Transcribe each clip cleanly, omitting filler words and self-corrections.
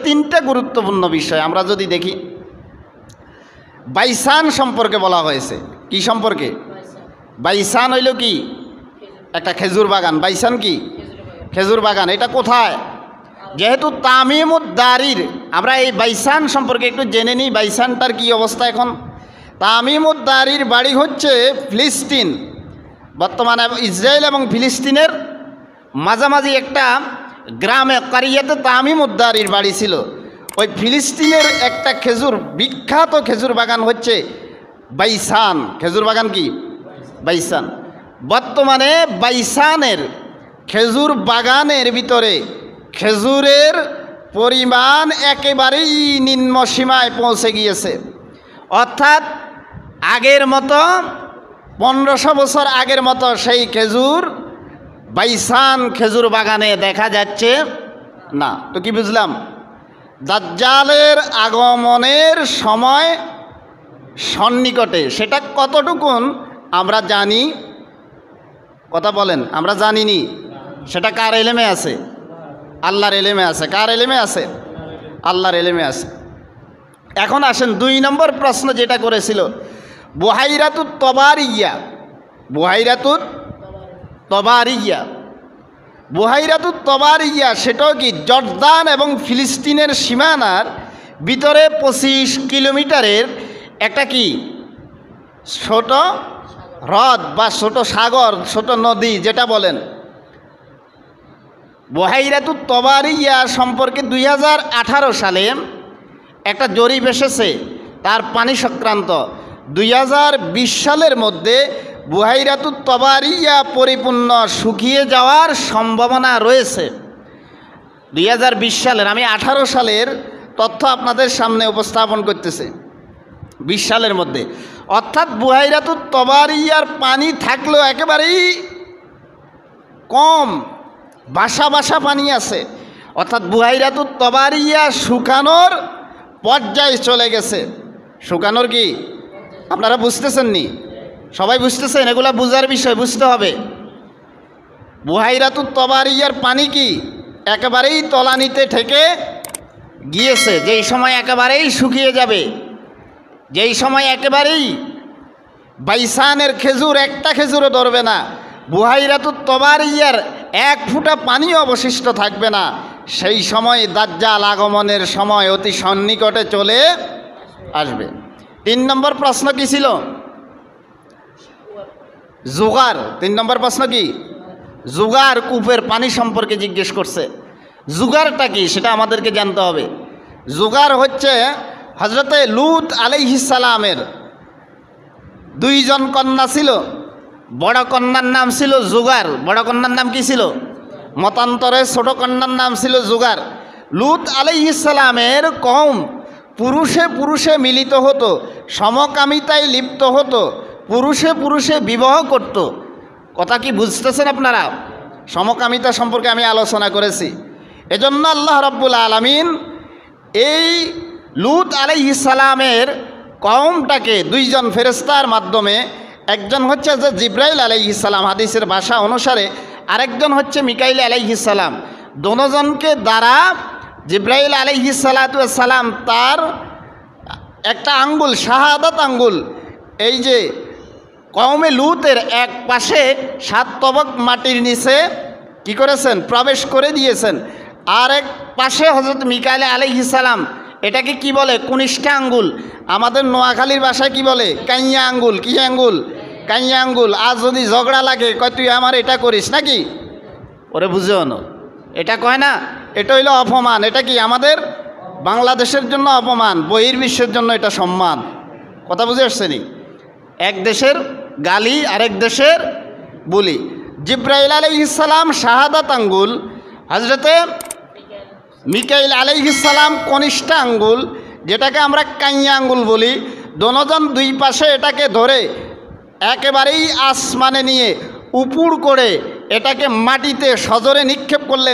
তিনটা গুরুত্বপূর্ণ বিষয় আমরা যদি দেখি, বাইসান সম্পর্কে বলা হয়েছে। কি সম্পর্কে? বাইসান হইল কি? একটা খেজুর বাগান। বাইসান কি? খেজুর বাগান। এটা কোথায়? যেহেতু তামিমুদ্দারির, আমরা এই বাইসান সম্পর্কে একটু জেনে নিই, বাইসানটার কি অবস্থা এখন। তামিমুদ্দারির বাড়ি হচ্ছে ফিলিস্তিন, বর্তমানে ইসরায়েল এবং ফিলিস্তিনের মাঝামাঝি একটা গ্রামে কারিয়াতে তামিমুদ্দারির বাড়ি ছিল। ওই ফিলিস্তিনের একটা খেজুর, বিখ্যাত খেজুর বাগান হচ্ছে বাইসান। খেজুর বাগান কি? বাইসান। বর্তমানে বাইসানের খেজুর বাগানের ভিতরে খেজুরের পরিমাণ একেবারেই নিম্ন সীমায় পৌঁছে গিয়েছে। অর্থাৎ আগের মতো 1500 বছর আগের মতো সেই খেজুর বাইসান খেজুর বাগানে দেখা যাচ্ছে না। তো কি বুঝলাম? দাজ্জালের আগমনের সময় সন্নিকটে। সেটা কতটুকুন আমরা জানি? কথা বলেন। আমরা জানিনি। সেটা কার এলেমে আছে? আল্লাহর এলেমে আছে। কার এলেমে আছে? আল্লাহর এলেমে আছে। এখন আসেন 2 নম্বর প্রশ্ন যেটা করেছিল, বুহাইরাতুত তবারিয়া। বুহাইরাতুত তবারিয়া, বুহাইরাতুত তবারিয়া সেটাও কি জর্দান এবং ফিলিস্তিনের সীমানার ভিতরে 25 কিলোমিটারের একটা কি ছোট হ্রদ বা ছোট সাগর, ছোট নদী যেটা বলেন। বুহাইরাতুত তবারিয়া সম্পর্কে 2018 সালে একটা জরিপ এসেছে তার পানি সংক্রান্ত। 2020 সালের মধ্যে বুহাইরাতুত তবারিয়া পরিপূর্ণ শুকিয়ে যাওয়ার সম্ভাবনা রয়েছে। 2020 সালের, আমি 18 সালের তথ্য আপনাদের সামনে উপস্থাপন করতেছি। 20 সালের মধ্যে, অর্থাৎ বুহাইরাতুত তবারিয়ার পানি থাকলেও একেবারেই কম, বাসা বাসা পানি আছে। অর্থাৎ বুহাইরাতুত তবারিয়া শুকানোর পর্যায়ে চলে গেছে। শুকানোর কি আপনারা বুঝতেছেন নি? সবাই বুঝতেছেন? এগুলা বুঝার বিষয়, বুঝতে হবে। বুহাইরাতুত তবারিয়ার পানি কি একেবারেই তলানিতে ঠেকে গিয়েছে, যেই সময় একেবারেই শুকিয়ে যাবে, যেই সময় একেবারেই বাইসানের খেজুর একটা খেজুরও ধরবে না, বুহাইরাতুত তবারিয়ার 1 ফুটা পানিও অবশিষ্ট থাকবে না, সেই সময় দাজ্জাল আগমনের সময় অতি সন্নিকটে চলে আসবে। 3 নম্বর প্রশ্ন কি ছিল? জুগার। 3 নম্বর প্রশ্ন কি? জুগার, কূপের পানি সম্পর্কে জিজ্ঞেস করছে। জুগারটা কি সেটা আমাদেরকে জানতে হবে। জুগার হচ্ছে হযরতে লূত আলাইহিস সালামের 2 জন কন্যা ছিল। বড় কন্যার নাম ছিল জুগার। বড় কন্যার নাম কি ছিল? মতান্তরে ছোট কন্যার নাম ছিল জুগার। লূত আলাইহিস সালামের কওম পুরুষে পুরুষে মিলিত হতো, সমকামিতায় লিপ্ত হতো, পুরুষে পুরুষে বিবাহ করত। কথা কি বুঝতেছেন আপনারা? সমকামিতা সম্পর্কে আমি আলোচনা করেছি। এজন্য আল্লাহ রাব্বুল আলামিন এই লূত আলাইহিস সালামের কওমটাকে 2 জন ফেরেশতার মাধ্যমে, একজন হচ্ছে যে জিব্রাইল আলাইহিস সালাম হাদিসের ভাষা অনুসারে, আরেকজন হচ্ছে মিকাইল আলাইহিস সালাম, দোনোজনকে দ্বারা জিব্রাইল আলাইহিস সালাম তার একটা আঙ্গুল, শাহাদাত আঙ্গুল, এই যে কওমে লূতের এক পাশে 7 তবক মাটির নিচে কি করেছেন? প্রবেশ করে দিয়েছেন। আর এক পাশে হযরত মিকাইল আলাইহিস সালাম, এটাকে কি বলে? কনিষ্ঠা আঙ্গুল। আমাদের নোয়াখালীর ভাষায় কি বলে? কাইয়া আঙ্গুল। কি আঙ্গুল? কাইয়া আঙ্গুল। আর যদি ঝগড়া লাগে কয় তুই আমার এটা করিস নাকি, ওরে বুঝেও না, এটা কয় না, এটা হইল অপমান। এটা কি আমাদের বাংলাদেশের জন্য অপমান, বহির্বিশ্বের জন্য এটা সম্মান। কথা বুঝে আসছেনি? এক দেশের গালি আরেক দেশের বুলি। জিব্রাইল আলাইহিস সালাম শাহাদাত আঙ্গুল, হযরতে মিকাইল আলাইহিস সালাম কনিষ্ঠা আঙ্গুল, যেটাকে আমরা কাইয়া আঙ্গুল বলি। দোনোজন 2 পাশে এটাকে ধরে একেবারেই আসমানে নিয়ে উপুড় করে এটাকে মাটিতে সজোরে নিক্ষেপ করলেন।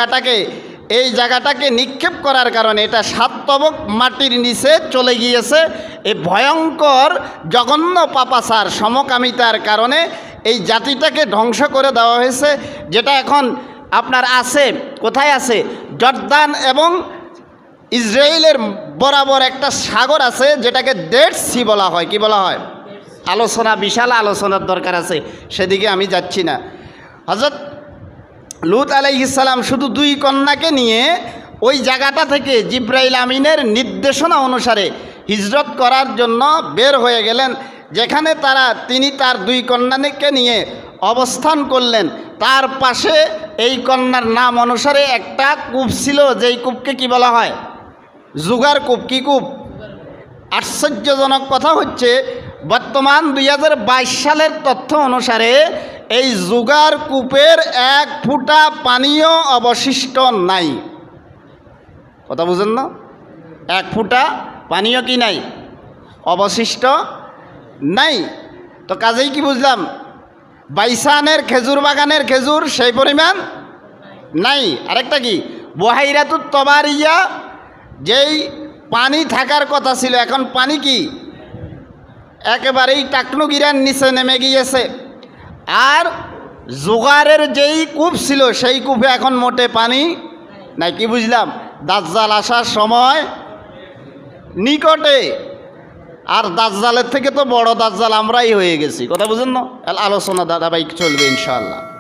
এই জায়গাটাকে নিক্ষেপ করার কারণে এটা 7 তবক মাটির নিচে চলে গিয়েছে। এই ভয়ঙ্কর জঘন্য পাপাচার, সমকামিতার কারণে এই জাতিটাকে ধ্বংস করে দেওয়া হয়েছে, যেটা এখন আপনার আছে। কোথায় আছে? জর্দান এবং ইসরায়েলের বরাবর একটা সাগর আছে যেটাকে ডেড সি বলা হয়। কি বলা হয়? আলোচনা, বিশাল আলোচনার দরকার আছে, সেদিকে আমি যাচ্ছি না। হযরত লূত আলাইহিস সালাম শুধু 2 কন্যাকে নিয়ে ওই জায়গাটা থেকে জিবরাইল আমিনের নির্দেশনা অনুসারে হিজরত করার জন্য বের হয়ে গেলেন। যেখানে তিনি তার 2 কন্যাকে নিয়ে অবস্থান করলেন, তার পাশে এই কন্যার নাম অনুসারে একটা কূপ ছিল, যেই কূপকে কি বলা হয়? জুগার কূপ। কি কূপ? আশ্চর্যজনক কথা হচ্ছে, বর্তমান 2022 সালের তথ্য অনুসারে এই জুগার কূপের 1 ফোঁটা পানিও অবশিষ্ট নাই। কথা বুঝেন না? 1 ফোঁটা পানিও কি নাই? অবশিষ্ট নাই। তো কাজেই কি বুঝলাম? বাইসানের খেজুর বাগানের খেজুর সেই পরিমাণ নাই। আরেকটা কি? বহাইরাতুত তবারিয়া, যেই পানি থাকার কথা ছিল, এখন পানি কি একেবারেই টাকনুগিরার নিচে নেমে গিয়েছে। আর জোগাড়ের যেই কূপ ছিল সেই কূপে এখন মোটে পানি নাই। কি বুঝলাম? দাজ্জাল আসার সময় নিকটে, আর দাজ্জালের থেকে তো বড় দাজ্জাল আমরাই হয়ে গেছি। কথা বুঝেন না? আলোচনা ধারাবাহিক চলবে ইনশাআল্লাহ।